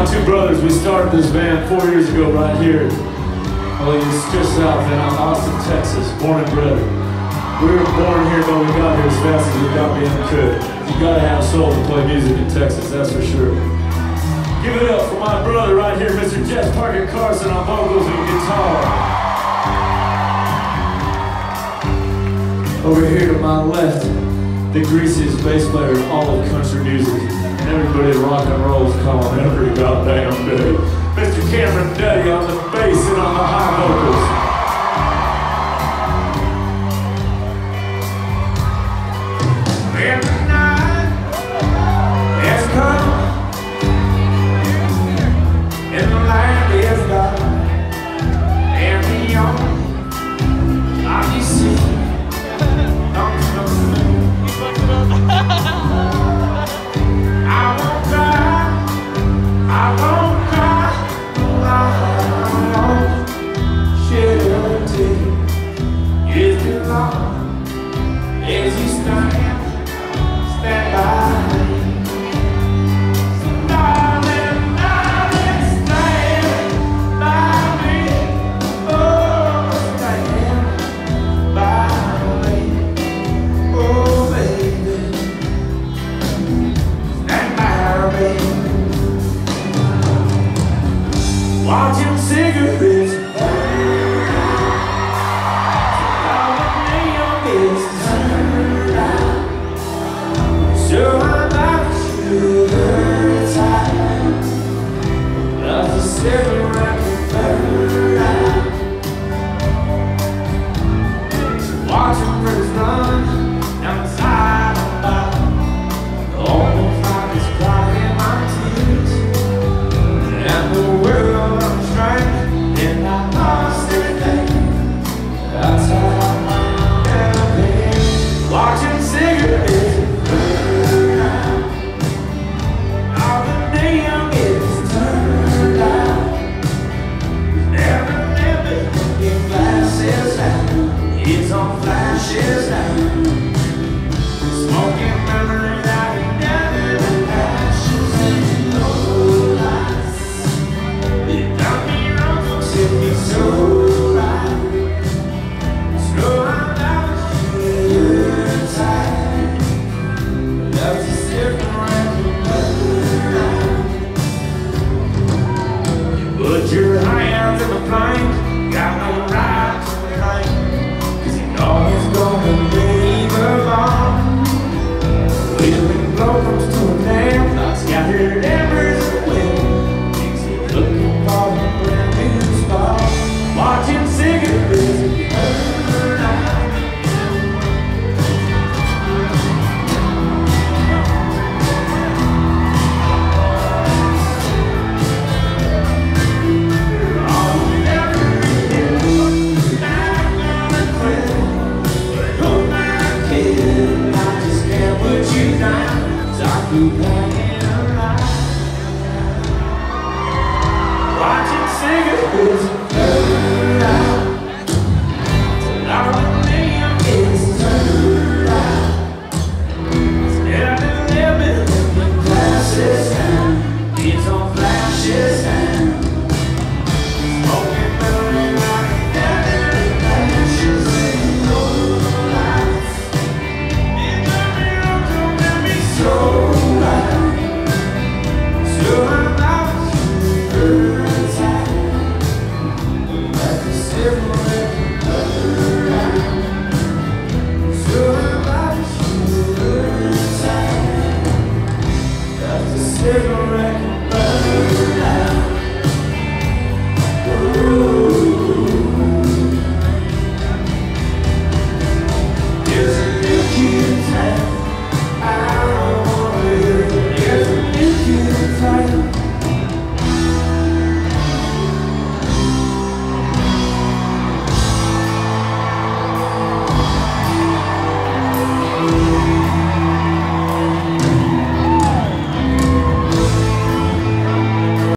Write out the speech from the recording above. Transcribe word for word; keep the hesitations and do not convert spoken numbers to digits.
my two brothers. We started this band four years ago right here. Well, it's just south in Austin, Texas, born and bred. We were born here, but we got here as fast as we got being could. You gotta have soul to play music in Texas, that's for sure. Give it up for my brother right here, Mister Jeff Parker Carson on vocals and guitar. Over here to my left, the greasiest bass player in all of country music. And everybody in rock and roll is calling every goddamn day. Mister Cameron Duddy on the bass and on the high vocals. And the night has come, and the land is dark, and beyond, I can see. As you stand, stand by me. Darling, darling, stand by me. Oh, stand by me. Oh, baby, stand by me. Watching cigarettes. So I'm not sugar tight. Love to sit around and burn out. Watching rivers run down the side of the bottom. Almost like it's crying my tears. And the world I'm trying, and I lost everything. That's how I'm been. Watching cigarettes. It's on flashes now. Smoking memories out of never ashes and no lights. It done me wrong, so set me so right. So I'm not sugar tight. Love to sit around and burn out. You put your hands in the flame, got no right to claim. Always gonna leave alone. Wheeling blows to a nail, not scattered embers of wind. Makes me looking for a brand new spot. Watching cigarettes burn out. Watching cigarettes burn out. Till our millennium is turned out. Instead of living in glasses now, it's on flashes now. Smoking burning out and ashes and no lights. In the mirror, don't let me so. So I'm out here, like a cigarette.